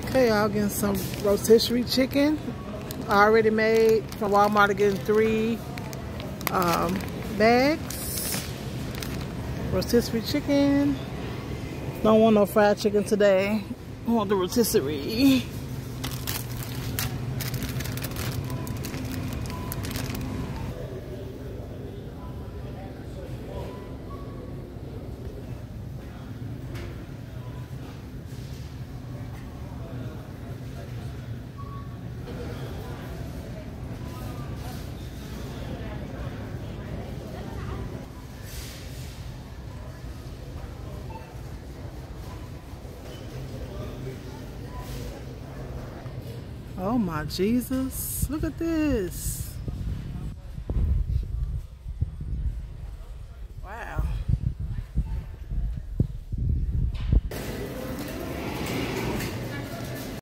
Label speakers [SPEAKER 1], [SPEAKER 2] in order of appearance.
[SPEAKER 1] Okay, y'all, getting some rotisserie chicken already made from Walmart. Getting 3 bags rotisserie chicken. Don't want no fried chicken today. I want the rotisserie. Oh my Jesus, look at this.